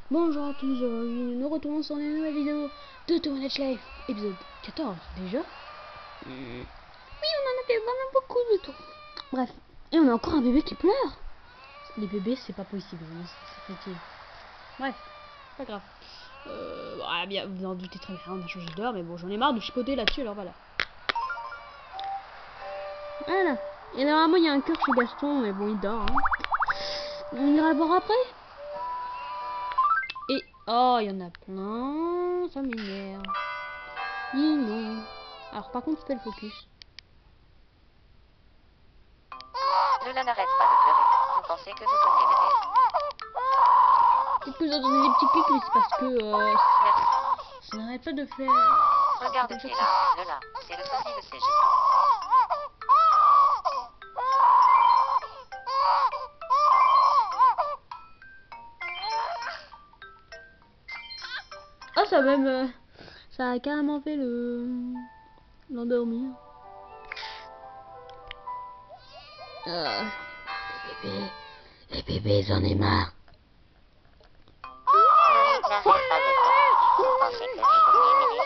Bonjour à tous, aujourd'hui nous nous retrouvons sur une nouvelle vidéo de Tomodachi Life, épisode 14 déjà. Oui, on en a fait vraiment beaucoup de temps. Bref, et on a encore un bébé qui pleure. Les bébés, c'est pas possible, c'est facile. Bref, pas grave. Bien, vous en doutez très bien, on a changé d'heure, mais bon, j'en ai marre de chipoter là-dessus, alors voilà. Voilà. Et normalement, il y a un cœur chez Gaston, mais bon, il dort. Hein. On ira le voir après. Et oh, il y en a plein, ça m'énerve. Dis non. Alors par contre, tu fais le focus. Lola n'arrête pas de pleurer. Vous pensez que vous pourriez l'aider? Peut-être que vous entendez des petits clics, mais c'est parce que Merci. ça n'arrête pas de faire. Regarde qui est là. Lola, c'est le sosie de CG. Oh, ça même, ça a carrément fait l'endormir. Les bébés, j'en ai marre. N'arrête pas de pleurer. Vous pensez que vous pourriez l'aider?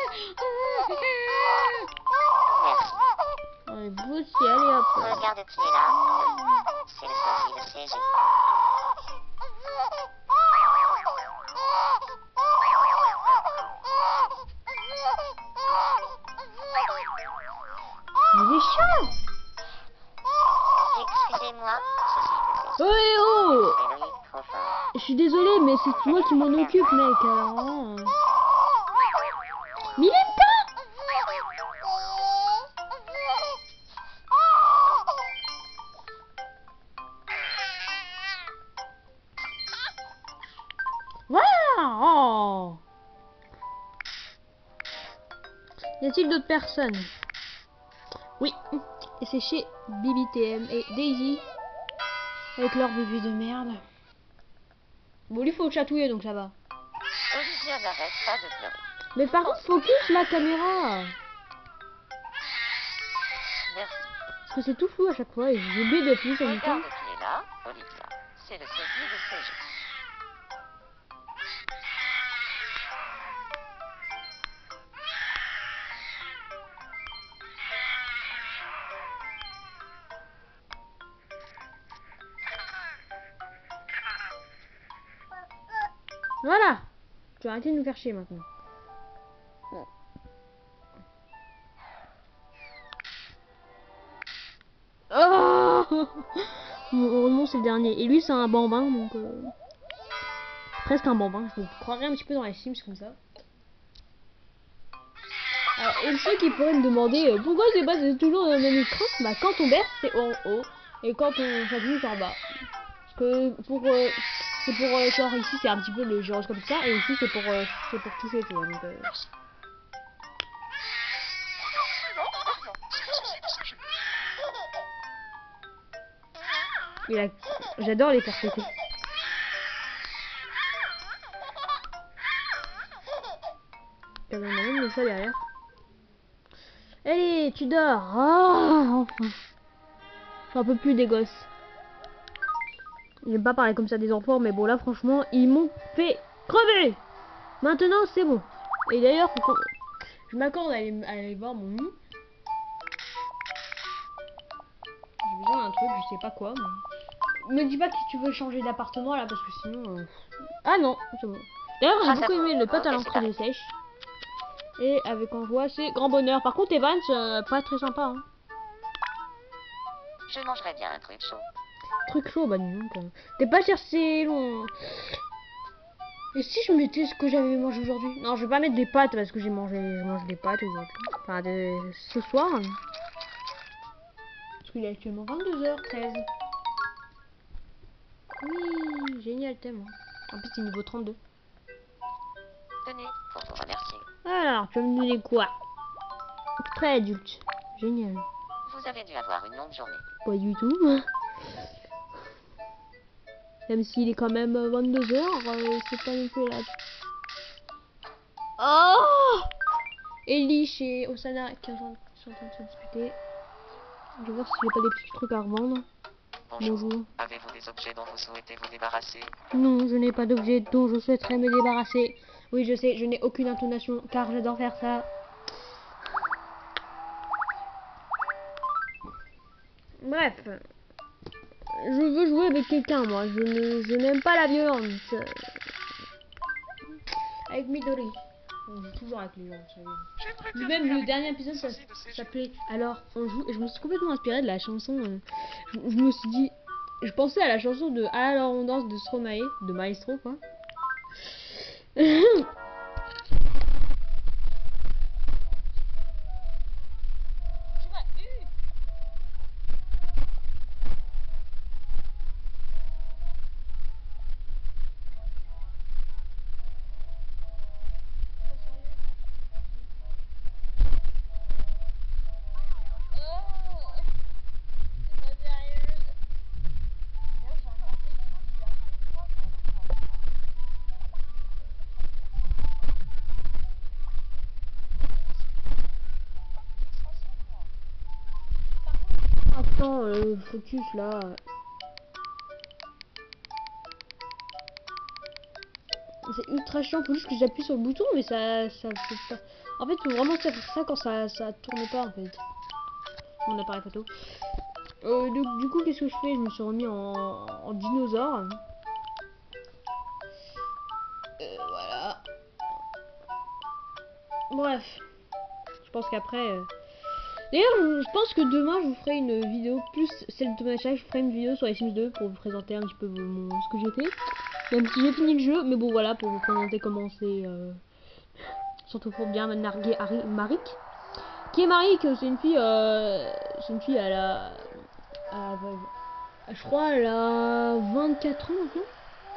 Merci. Allez, vous aussi, allez hop. Regarde qui est là. C'est le sosie de CG. Il est chiant. Excusez-moi, sosie de CG. Oh, eh oh. C'est lui, trop fort. Je suis désolé, mais c'est moi qui m'en occupe, mec. Alors, mais il aime pas. Voilà. Oh. Y a-t-il d'autres personnes? Oui. Et c'est chez BBTM et Daisy. Avec leur bébé de merde. Bon, lui faut le chatouiller, donc ça va. Olivia n'arrête pas de pleurer. Mais par contre, focus la caméra. Merci. Parce que c'est tout flou à chaque fois et j'ai oublié de plus en même temps. Regarde qui est là. Olivia, c'est le sosie de CG. Voilà. Tu vas arrêter de nous faire chier maintenant. Oh. Heureusement c'est le dernier. Et lui c'est un bambin donc presque un bambin. Je me croirais un petit peu dans les Sims comme ça. Alors et ceux qui pourraient me demander pourquoi c'est toujours dans le même écran. Bah quand on berce c'est en haut et quand on s'appuie c'est en bas. Parce que pour c'est pour genre ici c'est un petit peu le gyroscope comme ça et ici c'est pour toucher tu vois donc j'adore les faire péter. Il y a même le chat derrière. Allez, tu dors. Oh, enfin. J'en peux plus des gosses. J'aime pas parler comme ça des enfants, mais bon là franchement, ils m'ont fait crever. Maintenant c'est bon. Et d'ailleurs, je m'accorde à aller voir mon nid. J'ai besoin d'un truc, je sais pas quoi. Mais... Me dis pas que tu veux changer d'appartement là, parce que sinon... Ah non, c'est bon. D'ailleurs, j'ai beaucoup aimé le pote à l'encre de sèche. Et avec envoi, c'est grand bonheur. Par contre, Evans, pas très sympa. Hein. Je mangerais bien un truc chaud. Truc chaud, bah dis donc. T'es pas cherché long. Et si je mettais ce que j'avais mangé aujourd'hui? Non, je vais pas mettre des pâtes parce que je mange des pâtes aujourd'hui. Enfin, ce soir. Parce qu'il est actuellement 22h13. Oui, génial thème. En plus, c'est niveau 32. Tenez, pour vous remercier. Alors, tu vas me donner quoi? Très adulte. Génial. Vous avez dû avoir une longue journée. Pas du tout. Même s'il est quand même 22h, c'est pas non plus là. Oh! Ellie et Osana qui sont en train de se disputer. Je vais voir s'il n'y a pas des petits trucs à revendre. Bonjour. Avez-vous des objets dont vous souhaitez vous débarrasser? Non, je n'ai pas d'objet dont je souhaiterais me débarrasser. Oui, je sais, je n'ai aucune intonation car j'adore faire ça. Bref. Je veux jouer avec quelqu'un, moi. Je n'aime pas la violence. Avec Midori. On joue toujours avec les gens, vous savez. Même le dernier épisode, ça s'appelait Alors on joue. Et je me suis complètement inspirée de la chanson. Je me suis dit. Je pensais à la chanson de Alors on danse de Stromae. De Maestro, quoi. Attends, focus là. C'est ultra chiant, faut juste que j'appuie sur le bouton, mais ça fait pas. En fait, faut vraiment faire ça quand ça tourne pas en fait. Mon appareil photo. Du coup, qu'est-ce que je fais? Je me suis remis en dinosaure. Voilà. Bref. Je pense qu'après. D'ailleurs, je pense que demain, je vous ferai une vidéo plus celle de Matcha. Je ferai une vidéo sur les Sims 2 pour vous présenter un petit peu ce que j'ai fait. Même si j'ai fini le jeu, mais bon, voilà, pour vous présenter comment c'est. Surtout pour bien narguer Marik. Qui est Marik? C'est une fille. C'est une fille, je crois, elle a 24 ans maintenant.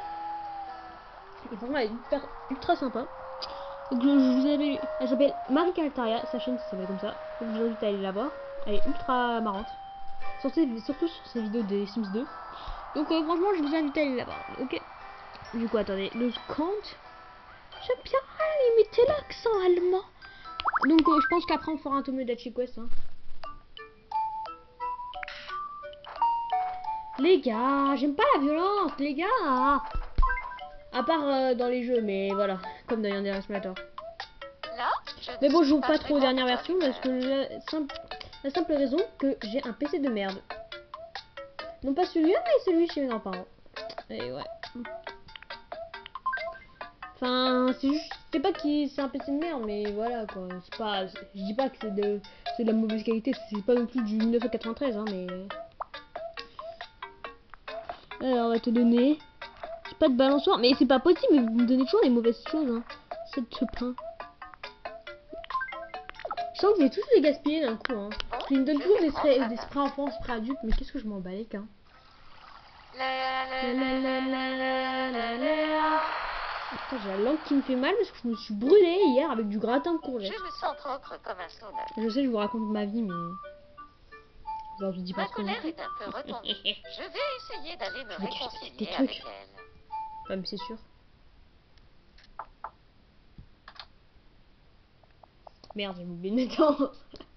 Et vraiment, elle est ultra sympa. Donc, je vous avais, elle s'appelle Marika Altaria, sa chaîne s'appelle comme ça. Donc, je vous invite à aller la voir. Elle est ultra marrante. Surtout sur ses vidéos des Sims 2. Donc, franchement, je vous invite à aller la voir. Ok. Du coup, attendez. Le compte. J'aime bien imiter l'accent allemand. Donc, je pense qu'après, on fera un Tomodachi Quest. Hein. Les gars, j'aime pas la violence, les gars. À part dans les jeux, mais voilà. Comme dans Yandere Simulator. Mais bon, je joue pas trop aux dernières versions parce que la simple raison que j'ai un PC de merde. Non pas celui-là, mais celui chez mes grands-parents. Et ouais. Enfin, c'est pas que c'est un PC de merde, mais voilà quoi. C'est pas, je dis pas que c'est de la mauvaise qualité. C'est pas non plus du 1993, hein, mais. Alors, on va te donner. J'ai pas de balançoire, mais c'est pas possible. Mais vous me donnez toujours les mauvaises choses, hein. Cette pain. Je sens que je vais tous les gaspiller d'un coup, hein. Ils me donnent toujours des sprays enfants, sprays adultes, mais qu'est-ce que je m'en bats les hein. Putain, j'ai la langue qui me fait mal parce que je me suis brûlée hier avec du gratin de courgettes. Je me sens propre comme un sauna. Je sais, je vous raconte ma vie, mais. Genre, je dis pas Ma trop. colère est un peu retombée. Je vais essayer d'aller me réconcilier avec elle. Ouais, mais c'est sûr. Merde, j'ai oublié de mettre en.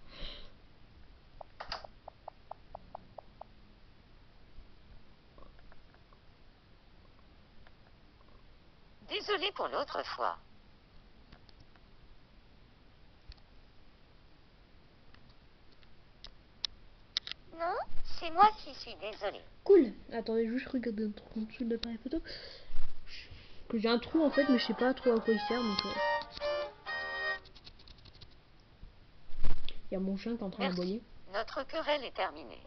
Désolée pour l'autre fois. Non, c'est moi qui suis désolée. Cool. Attendez, je regarde un truc en dessous de l'appareil photo. Que j'ai un trou en fait, mais je sais pas trop à quoi il sert donc. Il y a mon chien qui est en train d'aboyer. Notre querelle est terminée.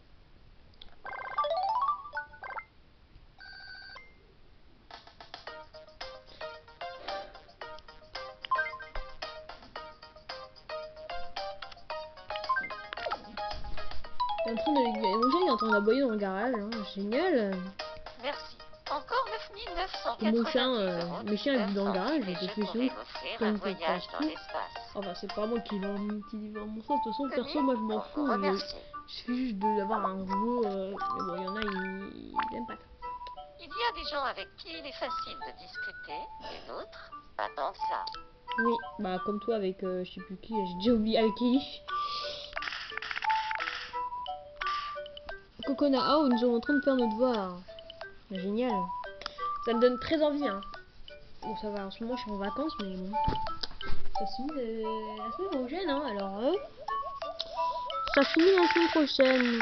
Mon chien est en train d'aboyer dans le garage, hein. Génial. Merci. Encore 9980 mon chien, mes chiens vivent dans le garage, j'ai fait sous. Un voyage dans l'espace. Enfin, c'est pas moi qui vends mon ça. De toute façon, perso, moi je m'en fous. Il suffit juste d'avoir un robot. Mais bon, il y en a, ils aiment pas ça. Il y a des gens avec qui il est facile de discuter, et d'autres, pas tant que ça. Oui, bah comme toi avec, je sais plus qui, j'ai déjà oublié, avec Elif. Coconao, nous sommes en train de faire nos devoirs. Génial. Ça me donne très envie, hein. Bon, ça va, en ce moment, je suis en vacances, mais bon. Ça finit la semaine prochaine, hein, alors... ça finit la semaine prochaine.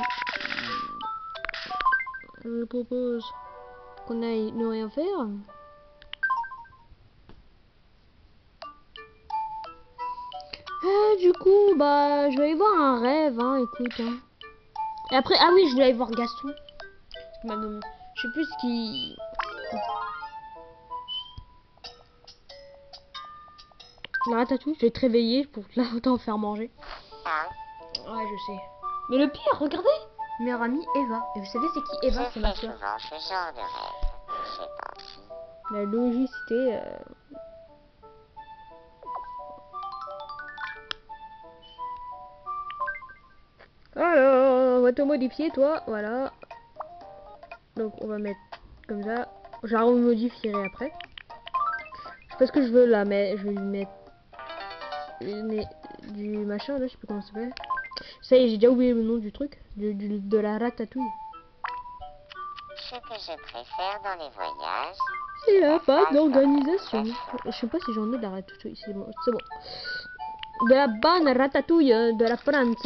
Je propose qu'on aille ne rien faire. Du coup, bah, je vais aller voir un rêve, hein, écoute. Hein. Et après, ah oui, je voulais aller voir Gaston. Je sais plus ce qui... La ratatouille, je vais te réveiller pour t'en faire manger. Ouais, je sais. Mais le pire, regardez, meilleure amie Eva. Et vous savez c'est qui Eva? C'est ma soeur. La logicité. Alors, on va te modifier, toi. Voilà. Donc, on va mettre comme ça. Je la remodifierai après. Je sais pas ce que je veux là, mais je vais lui mettre du machin là, je sais pas comment ça s'appelle. Ça y est, j'ai déjà oublié le nom du truc. De la ratatouille. Ce que je préfère dans les voyages, c'est la pâte d'organisation. Je sais pas si j'en ai de la ratatouille. C'est bon, c'est bon. De la bonne ratatouille de la France.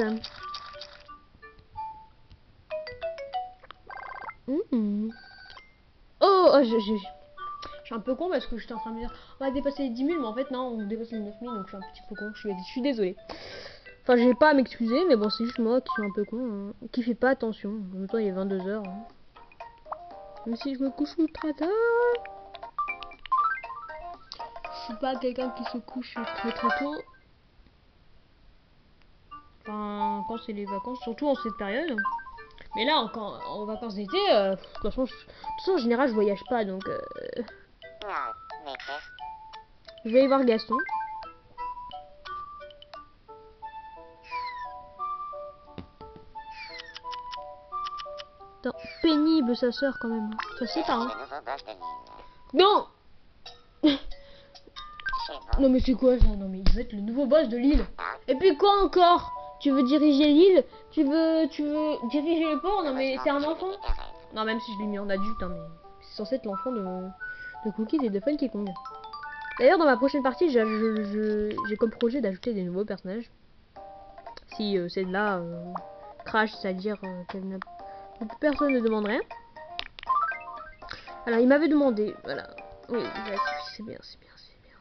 Oh, je suis un peu con parce que j'étais en train de me dire on va dépasser les 10 000, mais en fait non, on dépasse les 9 000, donc je suis un petit peu con. Je suis désolée. Enfin, j'ai pas à m'excuser, mais bon, c'est juste moi qui suis un peu con, hein, qui fait pas attention. En même temps, il est 22 h. Hein. Même si je me couche ultra tard. Je suis pas quelqu'un qui se couche très tôt. Enfin, quand c'est les vacances, surtout en cette période. Mais là, en vacances d'été, de toute façon, en général, je voyage pas, donc... je vais aller voir Gaston. Attends, pénible sa soeur quand même. Ça c'est pas, hein. Non. Non mais c'est quoi ça? Non mais il veut être le nouveau boss de l'île. Et puis quoi encore? Tu veux diriger l'île? Tu veux diriger le port? Non mais c'est un enfant. Non, même si je l'ai mis en adulte, hein, mais c'est censé être l'enfant de Cookies et de Funky Kong. D'ailleurs, dans ma prochaine partie, j'ai comme projet d'ajouter des nouveaux personnages. Si c'est de là crash, c'est-à-dire que personne ne demande rien. Alors, il m'avait demandé, voilà. Oui, c'est bien, c'est bien, c'est bien.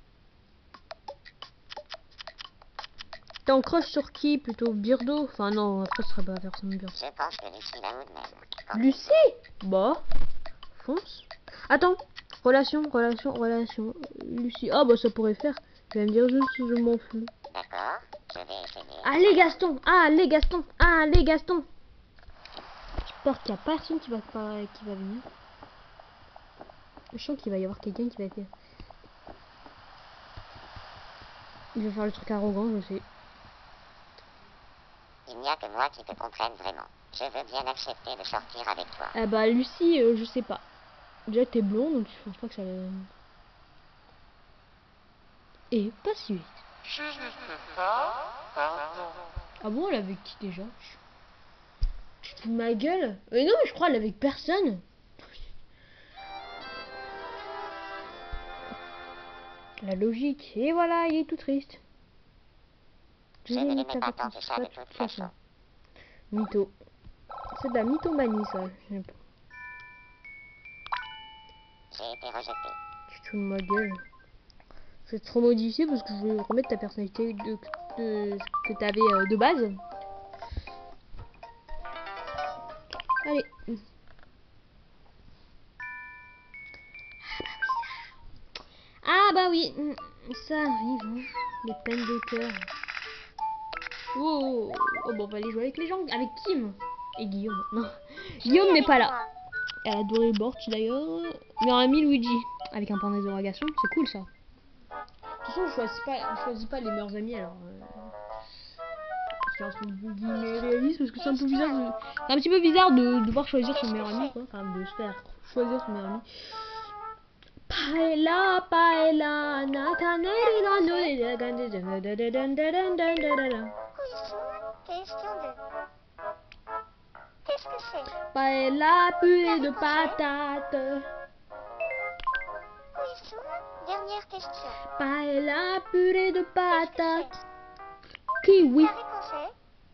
T'es en crush sur qui? Plutôt Birdo? Enfin non, après ce serait pas personne Birdo. Je pense que Lucie là où de même. Lucie? Bah, fonce. Attends, relation. Lucie, ah bah ça pourrait faire. Je vais me dire juste je m'en fous. D'accord, je vais essayer. Allez Gaston. J'espère qu'il n'y a personne qui va venir. Je sens qu'il va y avoir quelqu'un qui va être... Il va faire le truc arrogant, je sais. Il n'y a que moi qui te comprenne vraiment. Je veux bien accepter de sortir avec toi. Ah bah Lucie, je sais pas. Déjà t'es blonde, donc je pense pas que ça va... Et pas si vite. Je ne sais pas, pardon. Ah bon, elle est avec qui déjà? Tu te fous de ma gueule? Mais non, mais je crois qu'elle est avec personne. La logique. Et voilà, il est tout triste. Je ne l'aimais pas tant que ça de toute façon. Mytho. C'est de la mythomanie, ça. J'ai été rejeté. Tu te fous de ma gueule. Je vais trop modifier parce que je vais remettre ta personnalité que t'avais de base. Allez. Ah bah oui. Ça arrive. Hein. Les peines de cœur. Oh bon, on va aller jouer avec les gens. Avec Kim. Et Guillaume. Non. Guillaume n'est pas là. Elle a adoré Borch d'ailleurs. Meilleur ami Luigi. Avec un point d'interrogation. C'est cool ça. De toute façon, on choisit pas les meilleurs amis alors. C'est un truc guillemets réaliste parce que c'est un peu bizarre. C'est un petit peu bizarre de devoir choisir son meilleur ami, quoi. Enfin, de se faire choisir son meilleur ami. Paella, nakaneri dans Question de ce que c'est. Paella, purée de patates. Koisu, dernière question. Paella, purée de Qu'est-ce que patates. Kiwi. La réponse est...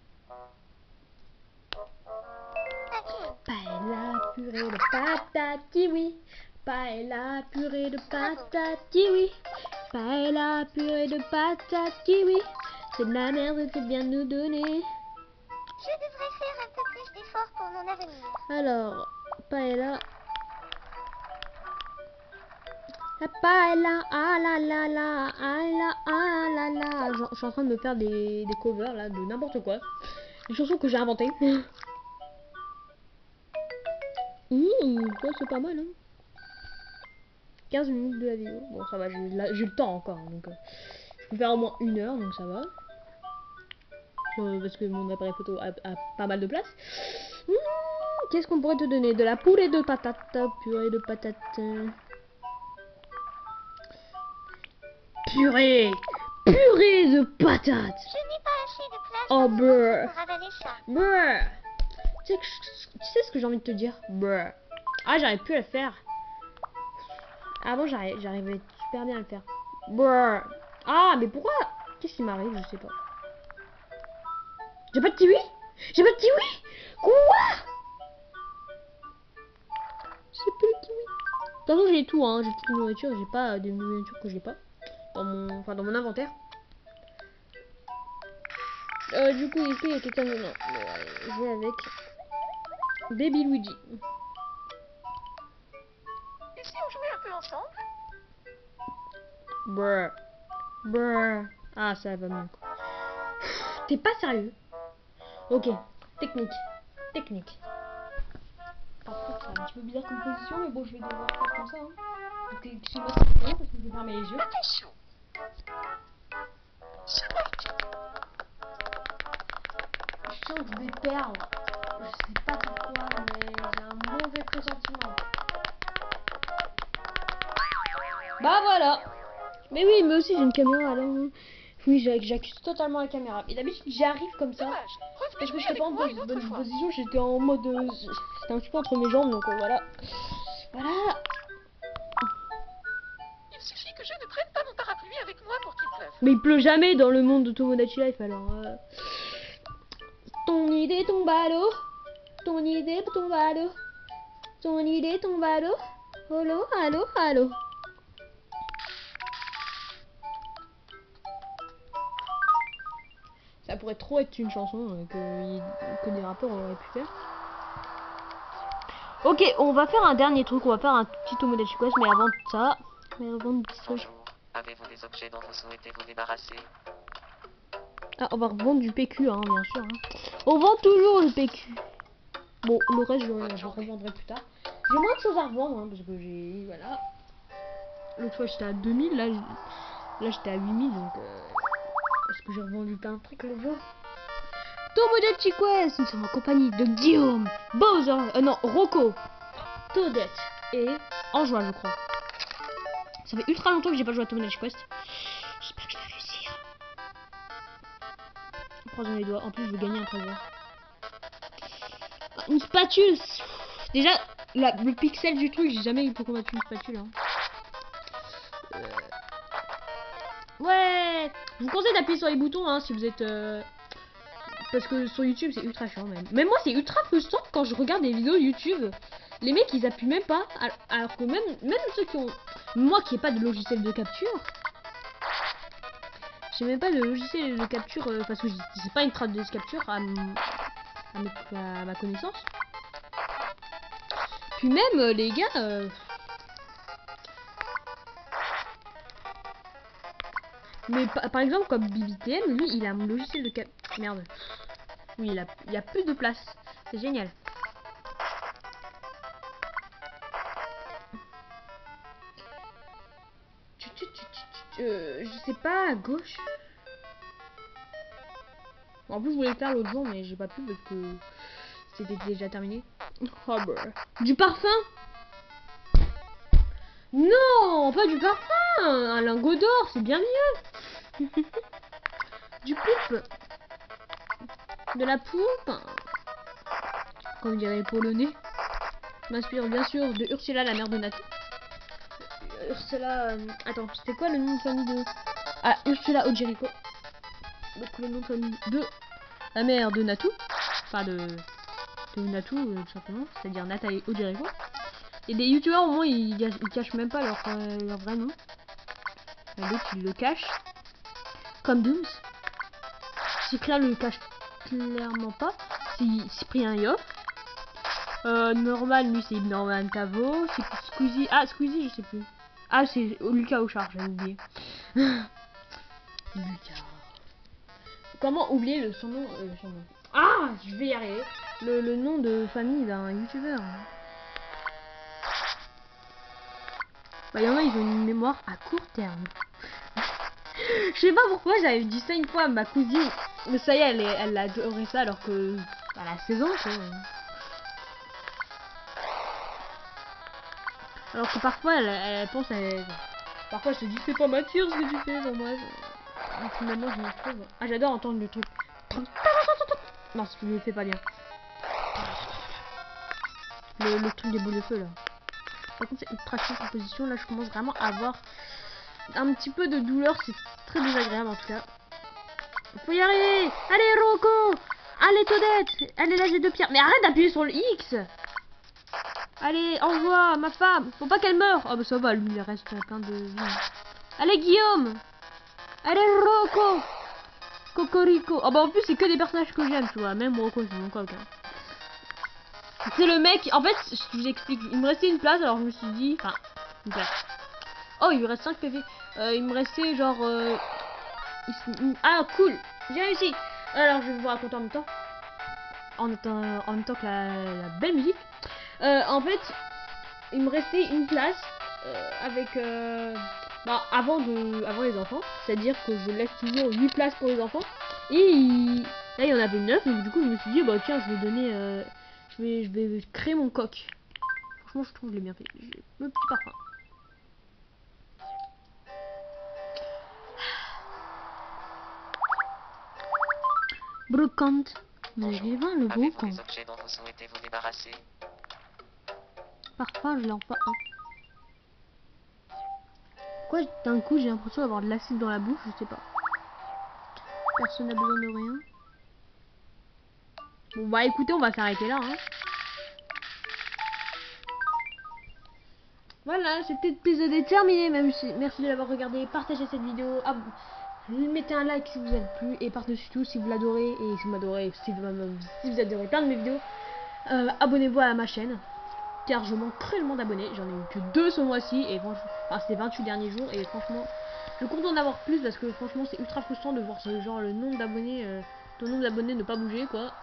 Un kiwi. Paella, purée de patates. Kiwi. Paella, purée de patates. Kiwi. Paella, purée de patates. Kiwi. C'est de la merde que tu viens de nous donner. Je devrais faire un peu plus d'efforts pour mon avenir. Alors, paella. La paella, ah la la la, ah la ah la la. Je suis en train de me faire des covers là de n'importe quoi. Des chansons que j'ai inventées. Ouais, c'est pas mal hein. 15 minutes de la vidéo. Bon, ça va, j'ai le temps encore. Hein, donc, je peux faire au moins 1 heure, donc ça va. Parce que mon appareil photo a pas mal de place. Qu'est-ce qu'on pourrait te donner? De la purée de patates. Purée de patates. Purée. Purée de patates. Je n'ai pas assez de place Oh, dans mon brr. ventre pour avaler ça. Brr. Tu sais ce que j'ai envie de te dire? Brr. Ah, j'arrive plus à le faire. Avant, j'arrivais super bien à le faire. Brr. Ah, mais pourquoi? Qu'est-ce qui m'arrive? Je sais pas. J'ai pas de kiwi? J'ai pas de kiwi? Quoi? J'ai pas de kiwi. De toute façon, j'ai tout, hein. J'ai toute la nourriture. J'ai pas des nourritures que j'ai pas. Dans mon inventaire. Du coup, ici, il y a quelqu'un de... Non, ouais, je vais avec Baby Luigi. Et si on jouait un peu ensemble? Brr. Brr. Ah, ça va mieux. T'es pas sérieux? Ok. Technique. Technique. Par contre, c'est un petit peu bizarre comme position, mais bon, je vais devoir faire comme ça. Hein. Donc, excusez-moi si c'est long, parce que je vais fermer les yeux. Attention. C'est parti. Je sens que je vais perdre. Je sais pas pourquoi, mais j'ai un mauvais pressentiment. Bah voilà. Mais oui, mais aussi j'ai une caméra alors. Oui, j'accuse totalement la caméra. Et d'habitude j'arrive comme ça. Dommage. Revenez Parce que jouer j'étais pas en avec moi une autre bonne fois. position, j'étais en mode... C'était un petit peu entre mes jambes, donc voilà. Voilà. Il suffit que je ne prenne pas mon parapluie avec moi pour qu'il pleuve. Mais il pleut jamais dans le monde de Tomodachi Life alors. Ton idée tombe à l'eau. Ton idée tombe à l'eau. Ton idée tombe à l'eau. Allo, allo, allo. Ça pourrait trop être une chanson que des rappeurs auraient pu faire. Ok, on va faire un dernier truc. On va faire un petit Tomodachi Quest, mais avant de ça... Bonjour. Avez-vous des objets dont vous souhaitez vous débarrasser? Ah, on va revendre du PQ, hein, bien sûr. Hein. On vend toujours le PQ. Bon, le reste, je revendrai plus tard. J'ai moins de choses à revendre, hein, parce que j'ai... Voilà. L'autre fois, j'étais à 2000. Là j'étais à 8000, donc... Est-ce que j'ai revendu plein de trucs l'autre jour? Tomodachi Quest. Nous sommes en compagnie de Guillaume, Bowser... non, Rocco, Toadette et Anjoie, je crois. Ça fait ultra longtemps que j'ai pas joué à Tomodachi Quest. J'espère que je vais réussir. Croisons les doigts. En plus, je veux gagner un trésor. Une spatule. Déjà, le pixel du truc, j'ai jamais eu pour combattre une spatule. Hein. Ouais. Je vous conseille d'appuyer sur les boutons hein, si vous êtes... Parce que sur YouTube, c'est ultra chiant même. Même moi, c'est ultra frustrant quand je regarde des vidéos YouTube. Les mecs, ils appuient même pas. Alors que même ceux qui ont... Moi qui n'ai pas de logiciel de capture... J'ai même pas de logiciel de capture parce que c'est pas une trad de capture à ma connaissance. Puis même les gars mais par exemple comme BBTM, lui il a un logiciel de capture. Merde. Oui, il a plus de place. C'est génial. Je sais pas, à gauche. En plus, je voulais le faire l'autre jour, mais j'ai pas pu parce que c'était déjà terminé. Oh, bah. Du parfum? Non, pas du parfum. Un lingot d'or, c'est bien mieux. Du poulpe. De la poulpe. comme dirait les Polonais. Je m'inspire bien sûr de Ursula, la mère de Nathan. Ursula... attends, c'était quoi le nom de famille de... Ah, Ursula Ojerico. Donc le nom de famille de la mère de Natu. Enfin de Natu, tout simplement. C'est-à-dire Nathalie Ojerico. Et des youtubeurs au moins ils cachent même pas leur vrai nom. D'autres ils le cachent. Comme Dooms. Cycla le cache clairement pas. C'est Cyprien Yoff. Normal, lui c'est Norman Tavo. C'est Squeezie. Ah, Squeezie, je sais plus. Ah, c'est Lucas Auchard, j'avais oublié. Lucas. Comment oublier son nom, Ah, je vais y arriver. Le nom de famille d'un youtubeur. Bah, il y en a, ils ont une mémoire à court terme. Je sais pas pourquoi j'avais dit ça une fois à ma cousine. Mais ça y est, elle a adoré ça alors que... à la saison, quoi. Alors que parfois, elle pense à... Parfois, je te dis, c'est pas mature ce que tu fais, enfin, bref. Donc, finalement, je me trouve... Ah, j'adore entendre le truc. Non, je le fais pas bien. Le truc des boules de feu, là. Par contre, c'est une traction composition. Là, je commence vraiment à avoir un petit peu de douleur. C'est très désagréable, en tout cas. Faut y arriver. Allez, Rocco. Allez, Todette. Allez, là, j'ai 2 pierres. Mais arrête d'appuyer sur le X. Allez, envoie ma femme. Faut pas qu'elle meure. Oh, bah ça va, lui, il reste plein de vie. Allez, Guillaume. Allez, Rocco. Cocorico. Oh, bah en plus, c'est que des personnages que j'aime, tu vois. Même Rocco, c'est mon coq. Hein. C'est le mec. En fait, je vous explique. Il me restait une place, alors je me suis dit. Enfin, une place. Oh, il me reste 5 PV. Il me restait genre. Ah, cool. J'ai réussi. Alors, je vais vous raconter en même temps. En même temps que la belle musique. En fait, il me restait une place avec bah, avant les enfants, c'est-à-dire que je laisse toujours 8 places pour les enfants. Et là il y en avait 9, donc du coup je me suis dit bah tiens je vais donner je vais créer mon coq. Franchement je trouve que je l'ai bien fait. Le petit parfum. Brocante. Mais j'ai le Avez-vous brocante. des objets dont vous souhaitez vous débarrasser? Parfois je l'en pas un. Pourquoi d'un coup j'ai l'impression d'avoir de l'acide dans la bouche, je sais pas. Personne n'a besoin de rien. Bon bah écoutez, on va s'arrêter là. Hein. Voilà, cet épisode est terminé. Même si, merci de l'avoir regardé. Partagez cette vidéo. Mettez un like si vous avez plu. Et par-dessus tout, si vous l'adorez. Et si vous m'adorez, si vous adorez plein de mes vidéos, abonnez-vous à ma chaîne. Car je manque cruellement d'abonnés. J'en ai eu que 2 ce mois-ci. Et franchement, enfin, c'est 28 derniers jours. Et franchement, je suis content d'avoir plus. Parce que franchement, c'est ultra frustrant de voir ce genre le nombre d'abonnés. Ton nombre d'abonnés ne pas bouger, quoi.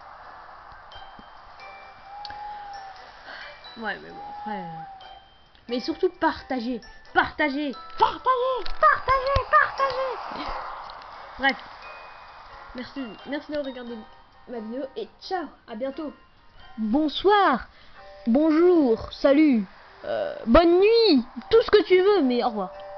Ouais, mais bon, après. Mais surtout, partagez. Partagez. Partagez. Partagez. Partagez. Bref. Merci d'avoir regardé ma vidéo. Et ciao. À bientôt. Bonsoir. Bonjour. Salut. Bonne nuit. Tout ce que tu veux. Mais au revoir.